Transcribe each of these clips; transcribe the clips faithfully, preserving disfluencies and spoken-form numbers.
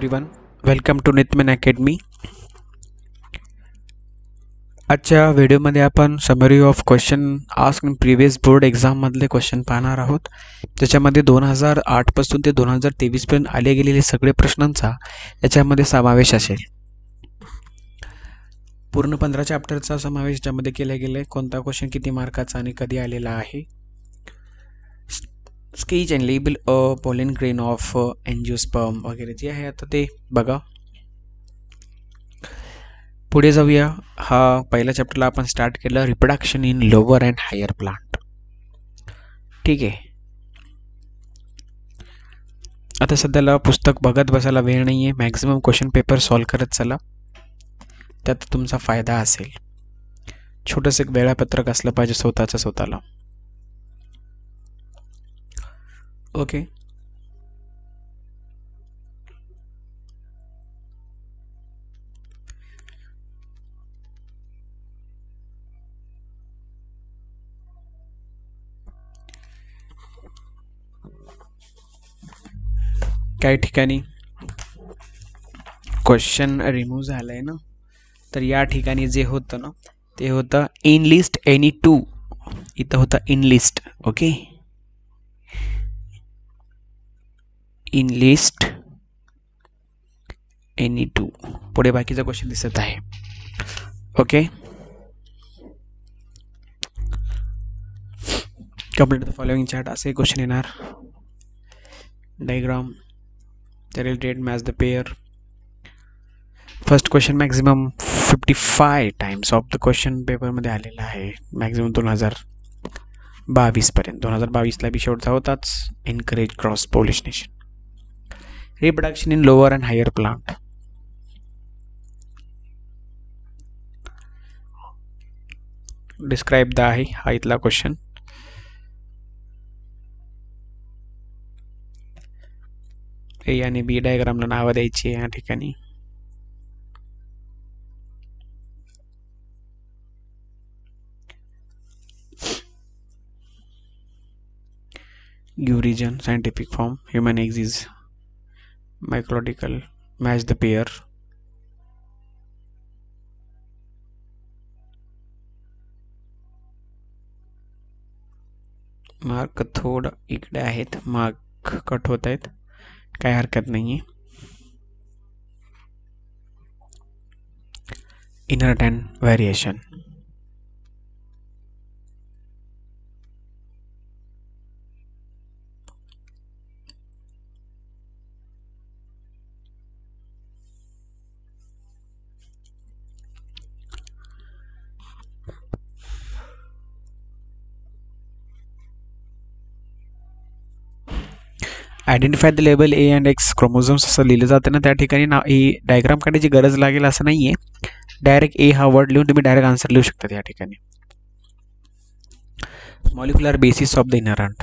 Everyone, welcome to Nityaman academy. आजच्या व्हिडिओमध्ये आपण summary of question ask in previous board एक्झाममधले क्वेश्चन पाहणार आहोत. त्याच्यामध्ये दोन हजार आठपासून ते दोन हजार तेवीसपर्यंत आले गेलेले सगळे प्रश्नांचा याच्यामध्ये समावेश असेल. पूर्ण पंधरा चॅप्टरचा समावेश ज्यामध्ये केला गेला आहे. कोणता क्वेश्चन किती मार्काचा आणि कधी आलेला आहे. Sketch and label a pollen grain of angiosperm वगैरे जे आहे आता ते बघा. पुढे जाऊया. हा पहिल्या चॅप्टरला आपण स्टार्ट केलं reproduction in lower and higher plant. ठीक आहे. आता सध्याला पुस्तक बघत बसायला वेळ नाही आहे. मॅक्झिमम क्वेश्चन पेपर सॉल्व करत चला, त्यात तुमचा फायदा असेल. छोटंसं एक वेळापत्रक असलं पाहिजे स्वतःचं स्वतःला. ओके. काही ठिकाणी क्वेश्चन रिमूव्ह झालंय ना, तर या ठिकाणी जे होतं ना ते होतं इन लिस्ट एनी टू. इथं होतं in list. Okay, in list any two. पुढे बाकीचा क्वेश्चन दिसत आहे. Okay, complete the following chart असे क्वेश्चन येणार. Diagram the related match the pair. First question maximum fifty five times of the question paper मध्ये आलेला आहे. मॅक्झिमम दोन हजार बावीस पर्यंत. दोन हजार बावीसला बी शेवटचा होताच. Encourage cross pollination. Reproduction in lower and higher plant. Describe the आहे हा इथला क्वेश्चन. ए आणि बी डायग्रामला नावं द्यायची या ठिकाणी. Give reason, scientific form, human eggs is micrological, match the pair. Mark थोडं इकडे आहेत, मार्क कट होत आहेत, काय हरकत नाही. Inherent and variation. Identify the label A and X chromosomes असं लिहिलं जातं ना, त्या ठिकाणी ना ही डायग्राम काढण्याची गरज लागेल असं नाहीये. डायरेक्ट ए हा वर्ड लिहून तुम्ही डायरेक्ट आन्सर लिहू शकता या ठिकाणी. Molecular basis of the inherent.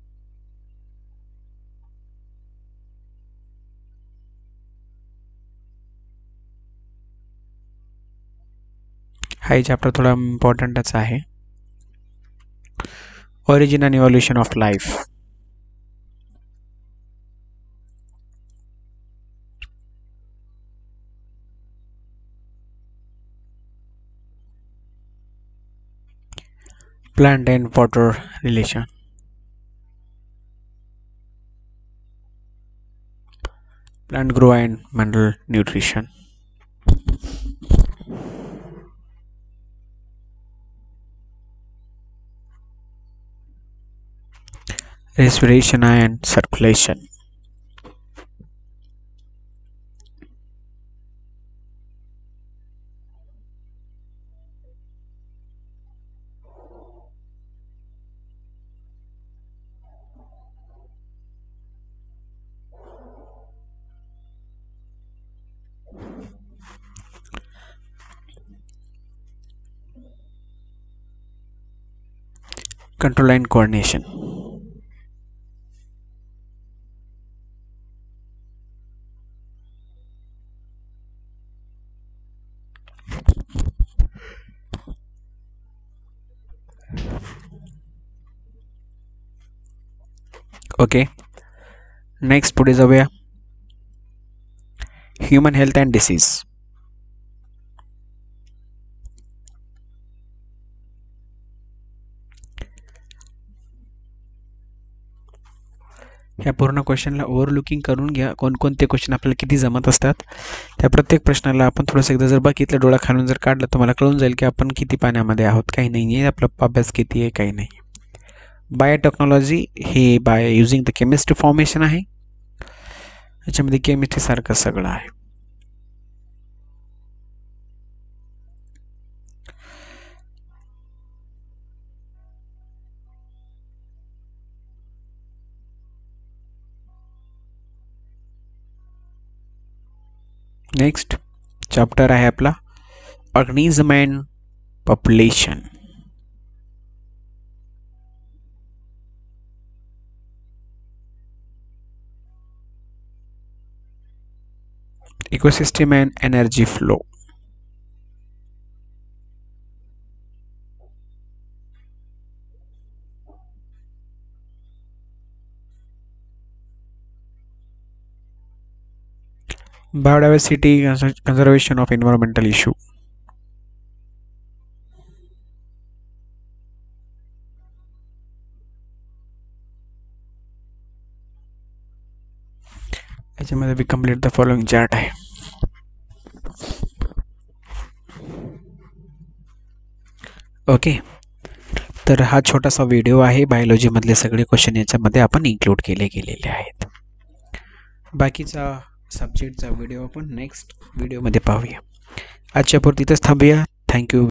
हा चॅप्टर थोडा इम्पॉर्टंटच आहे. Origin and evolution of life. Plant and water relation. Plant grow and mineral nutrition. Respiration and circulation. Control and coordination. Okay, next पुढे जाऊया. Human health and disease. ह्या पूर्ण क्वेश्चनला ओव्हरलुकिंग करून घ्या, कोणकोणते क्वेश्चन आपल्याला किती जमत असतात. त्या प्रत्येक प्रश्नाला आपण थोडंसं एकदा जर बघितलं, डोळा खालून जर काढलं, तुम्हाला कळून जाईल की आपण किती पाण्यामध्ये आहोत, काही नाही आहे, आपला अभ्यास किती आहे, काही नाही. बायोटेक्नॉलॉजी हे by using the chemistry formation आहे. याच्यामध्ये केमिस्ट्री सारखं सगळं आहे. नेक्स्ट चॅप्टर आहे आपला organism and population. Ecosystem and energy flow. Biodiversity conservation of environmental issue. याच्यामध्ये we complete the following chart आहे. ओके, तर हा छोटासा व्हिडिओ आहे. बायोलॉजीमधले सगळे क्वेश्चन याच्यामध्ये आपण इन्क्लूड केले गेलेले आहेत. बाकीचा सब्जेक्टचा व्हिडिओ आपण नेक्स्ट व्हिडिओमध्ये पाहूया. आजच्या पुरती इथंच थांबूया. थँक्यू.